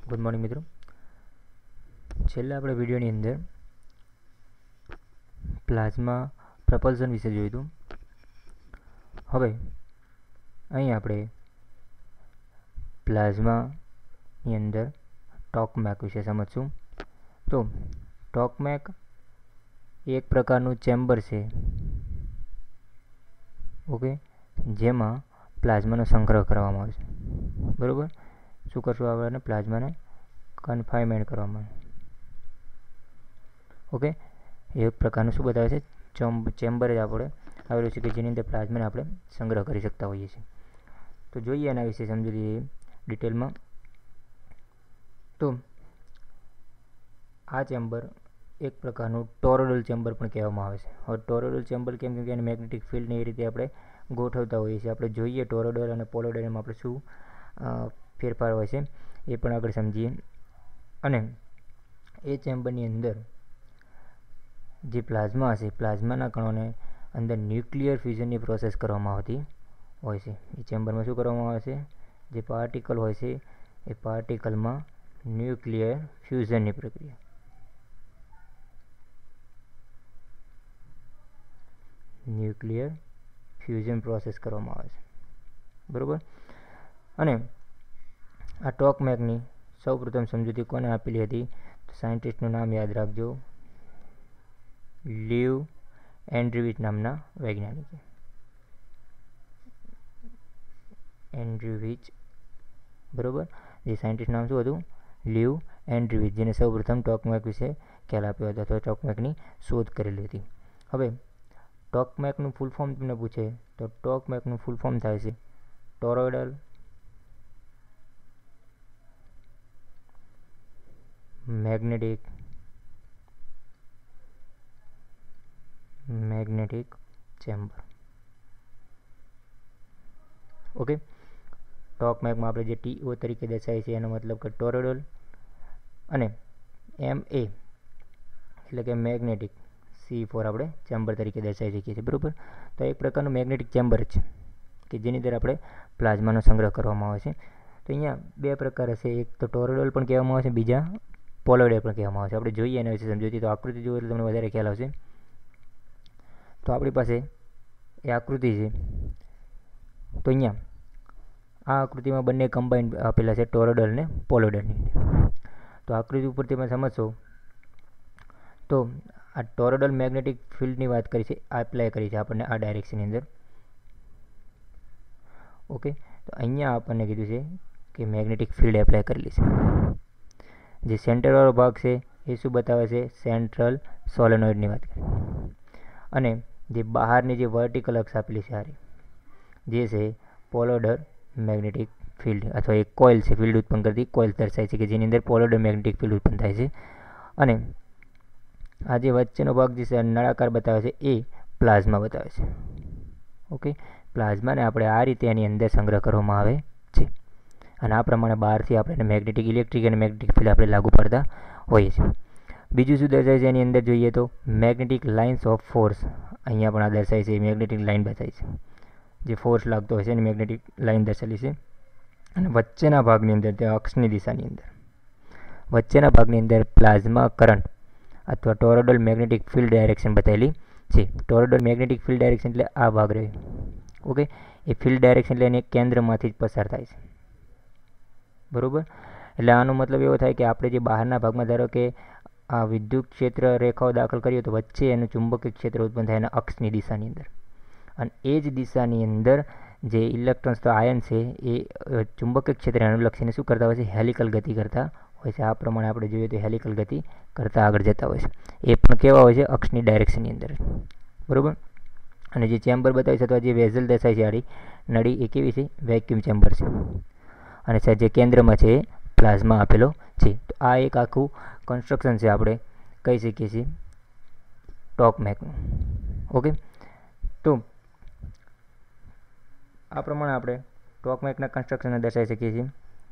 Good morning मित्रों। छेल्ला આપણે વિડિયોની અંદર પ્લાઝ્મા પ્રપલ્શન વિશે જોયું હતું। હવે અહીં આપણે પ્લાઝ્માની અંદર ટોકમેક વિશે સમજશું। તો ટોકમેક એક પ્રકારનું ચેમ્બર છે, ઓકે, જેમાં પ્લાઝ્માનો સંગ્રહ કરવામાં આવે છે, બરાબર। શું કરશું આપણે? પ્લાઝ્માને કન્ફાઇનમેન્ટ કરવામાં, ઓકે। એક પ્રકારનું શું બતાવે છે? ચેમ્બર જ આપણે આવેલું છે કે જેની અંદર પ્લાઝમાને આપણે સંગ્રહ કરી શકતા હોઈએ છીએ। તો જોઈએ એના વિશે સમજી લઈએ ડિટેલમાં। તો આ ચેમ્બર એક પ્રકારનું ટોરોઇડલ ચેમ્બર પણ કહેવામાં આવે છે। હવે ટોરોઇડલ ચેમ્બર કેમ કે એને મેગ્નેટિક ફિલ્ડને એ રીતે આપણે ગોઠવતા હોઈએ છીએ। આપણે જોઈએ ટોરોઇડલ અને પોલોઇડલમાં આપણે શું ફેરફાર હોય છે એ પણ આગળ સમજીએ। અને એ ચેમ્બરની અંદર જે પ્લાઝ્મા હશે, પ્લાઝ્માના કણોને અંદર ન્યુક્લિયર ફ્યુઝનની પ્રોસેસ કરવામાં આવતી હોય છે। એ ચેમ્બરમાં શું કરવામાં આવે છે? જે પાર્ટિકલ હોય છે એ પાર્ટિકલમાં ન્યુક્લિયર ફ્યુઝનની પ્રક્રિયા, ન્યુક્લિયર ફ્યુઝન પ્રોસેસ કરવામાં આવે છે, બરાબર। અને આ ટોકમેકની સૌપ્રથમ સમજૂતી કોને આપેલી હતી? તો સાયન્ટિસ્ટનું નામ યાદ રાખજો, લીવ એન્ડ્રુવિચ નામના વૈજ્ઞાનિકે, એન્ડ્રુવિચ, બરાબર। જે સાયન્ટિસ્ટ નામ શું હતું? લીવ એન્ડ્રુવિચ, જેને સૌપ્રથમ ટોકમેક વિશે ખ્યાલ આપ્યો હતો અથવા ટોકમેકની શોધ કરેલી હતી। હવે ટોકમેકનું ફૂલ ફોર્મ તમને પૂછે તો ટોકમેકનું ફૂલ ફોર્મ થાય છે ટોરોઇડલ મેગ્નેટિક ચેમ્બર, ઓકે। ટોકમેકમાં આપણે જે TO તરીકે દર્શાવીએ છીએ એનો મતલબ કે ટોરોઇડલ, અને MA એટલે કે મેગ્નેટિક C4 આપણે ચેમ્બર તરીકે દર્શાવી શકીએ છીએ, બરાબર। તો એક પ્રકારનું મેગ્નેટિક ચેમ્બર છે કે જેની અંદર આપણે પ્લાઝમાનો સંગ્રહ કરવામાં આવે છે। તો અહીંયા બે પ્રકાર હશે, એક તો ટોરોઇડલ પણ કહેવામાં આવે છે, બીજા પોલોઇડલ પણ કહેવામાં આવે છે। આપણે જોઈએ એના વિશે સમજૂતી। તો આકૃતિ જુઓ એટલે તમને વધારે ખ્યાલ આવશે। તો આપણી પાસે એ આકૃતિ છે। તો અહીંયા આ આકૃતિમાં બંને કમ્બાઇન્ડ આપેલા છે, ટોરોઇડલ અને પોલોઇડલની। તો આકૃતિ ઉપર તમે સમજશો તો આ ટોરોઇડલ મેગ્નેટિક ફિલ્ડની વાત કરી છે, એપ્લાય કરી છે આપણને આ ડાયરેક્શનની અંદર, ઓકે। તો અહીંયા આપણને કીધું છે કે મેગ્નેટિક ફિલ્ડ એપ્લાય કરેલી છે। જે સેન્ટરવાળો ભાગ છે એ શું બતાવે છે? સેન્ટ્રલ સોલેનોઇડની વાત કરી। અને જે બહારની જે વર્ટિકલ અક્ષ આપેલી છે સારી, જે છે પોલોઇડલ મેગ્નેટિક ફિલ્ડ અથવા એક કોઇલ છે, ફિલ્ડ ઉત્પન્ન કરતી કોઇલ દર્શાય છે કે જેની અંદર પોલોઇડલ મેગ્નેટિક ફિલ્ડ ઉત્પન્ન થાય છે। અને આ જે વચ્ચેનો ભાગ જે નળાકાર બતાવે છે એ પ્લાઝ્મા બતાવે છે, ઓકે। પ્લાઝમાને આપણે આ રીતે એની અંદર સંગ્રહ કરવામાં આવે છે, અને આ પ્રમાણે બહારથી આપણે મેગ્નેટિક, ઇલેક્ટ્રિક અને મેગ્નેટિક ફિલ્ડ આપણે લાગુ પડતા હોઈએ છીએ। બીજું શું દર્શાય છે એની અંદર જોઈએ તો મેગ્નેટિક લાઇન્સ ઓફ ફોર્સ, અહીંયા પણ આ દર્શાય છે, મેગ્નેટિક લાઇન બતાવી છે, જે ફોર્સ લાગતો હોય છે એની મેગ્નેટિક લાઇન દર્શાવેલી છે। અને વચ્ચેના ભાગની અંદર, તે અક્ષની દિશાની અંદર વચ્ચેના ભાગની અંદર પ્લાઝ્મા કરંટ અથવા ટોરોઇડલ મેગ્નેટિક ફિલ્ડ ડાયરેક્શન બતાવેલી છે। ટોરોઇડલ મેગ્નેટિક ફિલ્ડ ડાયરેક્શન એટલે આ ભાગ રહ્યો, ઓકે। એ ફિલ્ડ ડાયરેક્શન એટલે એને કેન્દ્રમાંથી જ પસાર થાય છે, બરાબર। એટલે આનો મતલબ એવો થાય કે આપણે જે બહારના ભાગમાં ધારો કે આ વિદ્યુત ક્ષેત્ર રેખાઓ દાખલ કરીએ તો વચ્ચે એનું ચુંબકીય ક્ષેત્ર ઉત્પન્ન થાય એના અક્ષની દિશાની અંદર, અને એ જ દિશાની અંદર જે ઇલેક્ટ્રોન્સ તો આયન છે એ ચુંબકીય ક્ષેત્રને અનુલક્ષીને શું કરતા હોય છે? હેલિકલ ગતિ કરતા હોય છે। આ પ્રમાણે આપણે જોઈએ તો હેલિકલ ગતિ કરતાં આગળ જતા હોય છે, એ પણ કેવા હોય છે? અક્ષની ડાયરેક્શનની અંદર, બરાબર। અને જે ચેમ્બર બતાવી છે અથવા જે વેઝલ દર્શાય છે આડી નળી, એ કેવી છે? વેક્યુમ ચેમ્બર છે। અને જે કેન્દ્રમાં છે એ પ્લાઝ્મા આપેલો છે। તો આ એક આખું કન્સ્ટ્રક્શન છે, આપણે કહી શકીએ છીએ ટોકમેકનું, ઓકે। તો આ પ્રમાણે આપણે ટોકમેકના કન્સ્ટ્રક્શનને દર્શાવી શકીએ છીએ।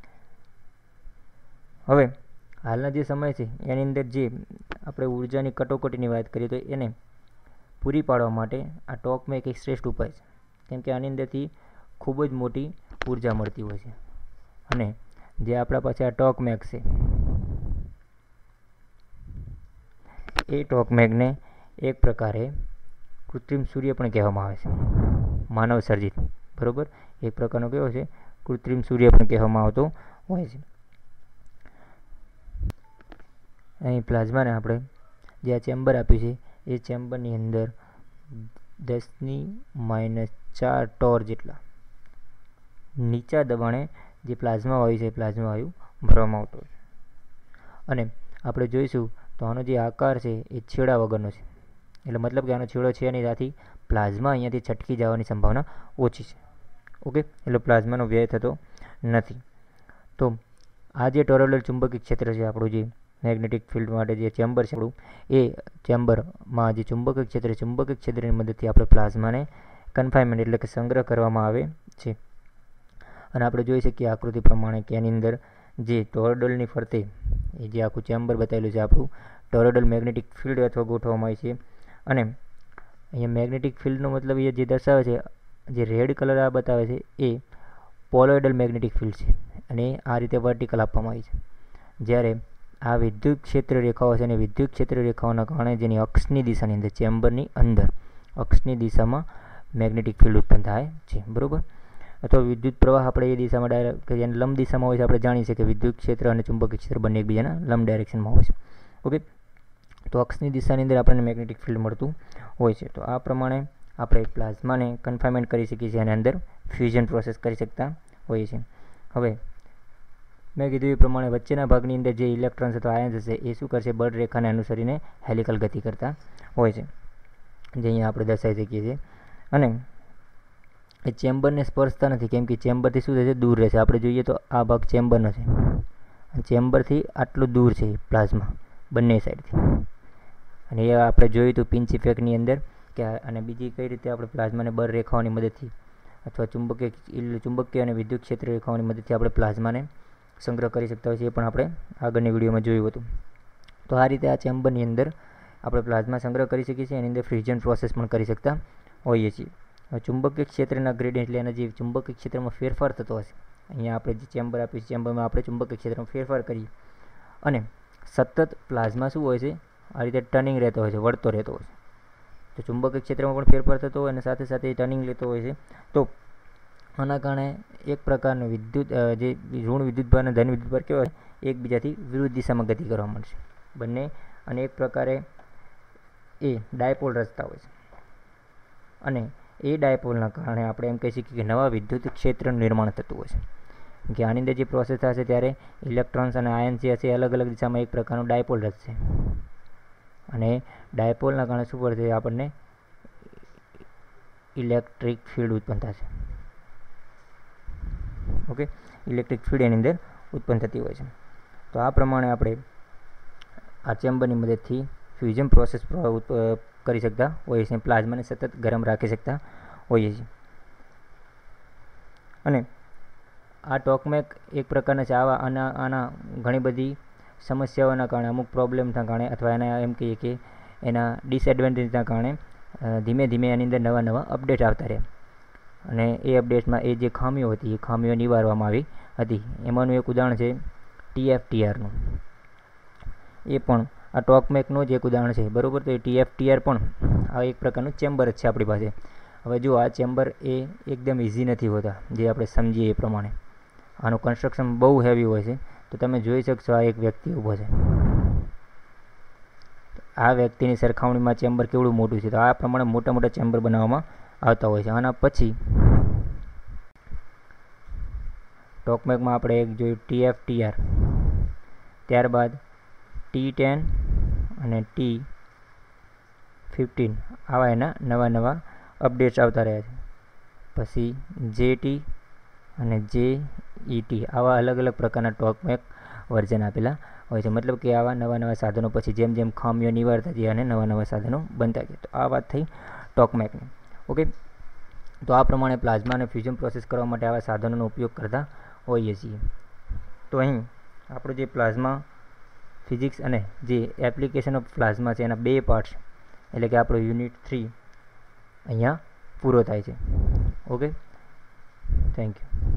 હવે હાલના જે સમય છે એની અંદર જે આપણે ઉર્જાની કટોકટીની વાત કરીએ તો એને પૂરી પાડવા માટે આ ટોકમેક એક શ્રેષ્ઠ ઉપાય છે, કેમ કે આની અંદરથી ખૂબ જ મોટી ઉર્જા મળતી હોય છે। અને જે આપણા પાસે આ ટોકમેક છે એ ટોકમેકને એક પ્રકારે કૃત્રિમ સૂર્ય પણ કહેવામાં આવે છે, માનવ સર્જિત, બરાબર. એક પ્રકારનો કેવો છે, કૃત્રિમ સૂર્ય પણ કહેવામાં આવતો હોય છે. અહીં પ્લાઝમાને આપણે જે આ ચેમ્બર આપ્યું છે એ ચેમ્બરની અંદર 10⁻⁴ ટોર જેટલા નીચા દબાણે જે પ્લાઝમા વાયુ છે પ્લાઝમા વાયુ ભરવામાં આવતો હોય. અને આપણે જોઈશું તો આનો જે આકાર છે એ છેડા વગરનો છે, એટલે મતલબ કે આનો છેડો છે નહીં, આથી પ્લાઝમા અહીંયાથી છટકી જવાની સંભાવના ઓછી છે. ઓકે, એટલે પ્લાઝમાનો વ્યય થતો નથી. તો આ જે ટોરોઇડલ ચુંબકીય ક્ષેત્ર છે આપણું, જે મેગ્નેટિક ફિલ્ડ માટે જે ચેમ્બર છે આપણું, એ ચેમ્બરમાં જે ચુંબકીય ક્ષેત્રની મદદથી આપણે પ્લાઝમાને કન્ફાઇનમેન્ટ એટલે કે સંગ્રહ કરવામાં આવે છે. અને આપણે જોઈ શકીએ આકૃતિ પ્રમાણે કે એની અંદર જે ટોરોઇડલની ફરતે એ જે આખું ચેમ્બર બતાવેલું છે આપણું, ટોરોઇડલ મેગ્નેટિક ફિલ્ડ અથવા ગોઠવવામાં આવે છે. અને અહીંયા મેગ્નેટિક ફિલ્ડનો મતલબ એ જે દર્શાવે છે, જે રેડ કલર આ બતાવે છે એ પોલોઇડલ મેગ્નેટિક ફિલ્ડ છે, અને આ રીતે વર્ટિકલ આપવામાં આવી છે. જ્યારે આ વિદ્યુત ક્ષેત્ર રેખાઓ છે, અને વિદ્યુત ક્ષેત્ર રેખાઓના કારણે જેની અક્ષની દિશાની અંદર, ચેમ્બરની અંદર અક્ષની દિશામાં મેગ્નેટિક ફિલ્ડ ઉત્પન્ન થાય છે, બરાબર. અથવા વિદ્યુત પ્રવાહ આપણે એ દિશામાં ડાયરેક્ટ જેને લંબ દિશામાં હોય છે, આપણે જાણીએ છીએ કે વિદ્યુત ક્ષેત્ર અને ચુંબકીય ક્ષેત્ર બંને એકબીજાના લંબ ડાયરેક્શનમાં હોય છે. ઓકે, તો અક્ષની દિશાની અંદર આપણને મેગ્નેટિક ફિલ્ડ મળતું હોય છે. તો આ પ્રમાણે આપણે પ્લાઝમાને કન્ફાઇનમેન્ટ કરી શકીએ છીએ અને અંદર ફ્યુઝન પ્રોસેસ કરી શકતા હોઈએ છીએ. હવે મેં કીધું એ પ્રમાણે વચ્ચેના ભાગની અંદર જે ઇલેક્ટ્રોન્સ અથવા આયન્સ હશે એ શું કરશે, બળરેખાને અનુસરીને હેલિકલ ગતિ કરતા હોય છે, જે અહીંયા આપણે દર્શાવી શકીએ છીએ. અને એ ચેમ્બરને સ્પર્શતા નથી, કેમ કે ચેમ્બરથી શું થશે, દૂર રહેશે. આપણે જોઈએ તો આ ભાગ ચેમ્બરનો છે, ચેમ્બરથી આટલું દૂર છે પ્લાઝમા બંને સાઈડથી. અને એ આપણે જોયું હતું પિંચ ઇફેક્ટની અંદર કે અને બીજી કઈ રીતે આપણે પ્લાઝમાને બળરેખાઓની મદદથી અથવા ચુંબકીય અને વિદ્યુત ક્ષેત્ર રેખાઓની મદદથી આપણે પ્લાઝમાને સંગ્રહ કરી શકતા હોય છે, એ પણ આપણે આગળની વિડીયોમાં જોયું હતું. તો આ રીતે આ ચેમ્બરની અંદર આપણે પ્લાઝમા સંગ્રહ કરી શકીએ છીએ, એની અંદર ફ્યુઝન પ્રોસેસ પણ કરી શકતા હોઈએ છીએ. ચુંબકીય ક્ષેત્રના ગ્રેડિયન્ટ એટલે એના જે ચુંબકીય ક્ષેત્રમાં ફેરફાર થતો હશે, અહીંયા આપણે જે ચેમ્બર આપીએ છીએ ચેમ્બરમાં આપણે ચુંબકીય ક્ષેત્રમાં ફેરફાર કરીએ, અને સતત પ્લાઝમા શું હોય છે, આ રીતે ટર્નિંગ રહેતો હોય છે, વળતો રહેતો હોય છે. તો ચુંબકીય ક્ષેત્રમાં પણ ફેરફાર થતો હોય અને સાથે સાથે ટર્નિંગ લેતો હોય છે. તો આના કારણે એક પ્રકારનું વિદ્યુત જે ઋણ વિદ્યુતભાર અને ધન વિદ્યુતભાર કેવા હોય, એકબીજાથી વિરુદ્ધ દિશામાં ગતિ કરવા મળશે બંને, અને એક પ્રકારે એ ડાયપોલ રચતા હોય છે. અને એ ડાયપોલના કારણે આપણે એમ કહી શકીએ કે નવા વિદ્યુત ક્ષેત્રનું નિર્માણ થતું હોય છે. કે આની અંદર જે પ્રોસેસ થશે ત્યારે ઇલેક્ટ્રોન્સ અને આયન્સ જે હશે અલગ અલગ દિશામાં એક પ્રકારનું ડાયપોલ રચશે, અને ડાયપોલના કારણે શું પડશે, આપણને ઇલેક્ટ્રિક ફિલ્ડ ઉત્પન્ન થશે. ઓકે, ઇલેક્ટ્રિક ફિલ્ડ એની અંદર ઉત્પન્ન થતી હોય છે. તો આ પ્રમાણે આપણે આ ચેમ્બરની મદદથી ફ્યુઝન પ્રોસેસ કરી શકતા હોઈએ છીએ, પ્લાઝમાને સતત ગરમ રાખી શકતા હોઈએ છીએ. અને આ ટોકમેક એક પ્રકારના છે, આના ઘણી બધી સમસ્યાઓના કારણે, અમુક પ્રોબ્લેમના કારણે અથવા એના એમ કહીએ કે એના ડિસએડવાન્ટેજના કારણે ધીમે ધીમે એની અંદર નવા નવા અપડેટ આવતા રહ્યા, અને એ અપડેટમાં એ જે ખામીઓ હતી એ ખામીઓ નિવારવામાં આવી હતી. એમાંનું એક ઉદાહરણ છે TFTRનું. એ પણ આ ટોકમેકનું જ એક ઉદાહરણ છે, બરાબર. તો એ TFTR પણ આ એક પ્રકારનું ચેમ્બર જ છે આપણી પાસે. હવે જો આ ચેમ્બર એ એકદમ ઇઝી નથી હોતા, જે આપણે સમજીએ એ પ્રમાણે. આનું કન્સ્ટ્રક્શન બહુ હેવી હોય છે. તો તમે જોઈ શકશો આ એક વ્યક્તિ ઊભો છે, આ વ્યક્તિની સરખામણીમાં ચેમ્બર કેવડું મોટું છે. તો આ પ્રમાણે મોટા મોટા ચેમ્બર બનાવવામાં આવતા હોય છે. આના પછી ટોકમેકમાં આપણે એક જોયું TFTR, ત્યારબાદ T10 અને T15 આવા એના નવા નવા અપડેટ્સ આવતા રહ્યા છે. પછી JT અને JET આવા અલગ અલગ પ્રકારના ટોકમેક વર્ઝન આપેલા હોય છે. મતલબ કે આવા નવા નવા સાધનો પછી જેમ જેમ ખામીઓ નિવારતા ગયા અને નવા નવા સાધનો બનતા ગયા. તો આ વાત થઈ ટોકમેકની. ઓકે, તો આ પ્રમાણે પ્લાઝમા અને ફ્યુઝન પ્રોસેસ કરવા માટે આવા સાધનોનો ઉપયોગ કરતા હોઈએ છીએ. તો અહીં આપણું જે પ્લાઝમા ફિઝિક્સ અને જે એપ્લિકેશન ઓફ પ્લાઝમા છે એના 2 પાર્ટ્સ, એટલે કે આપણો યુનિટ 3 અહીંયા પૂરો થાય છે. Okay, thank you.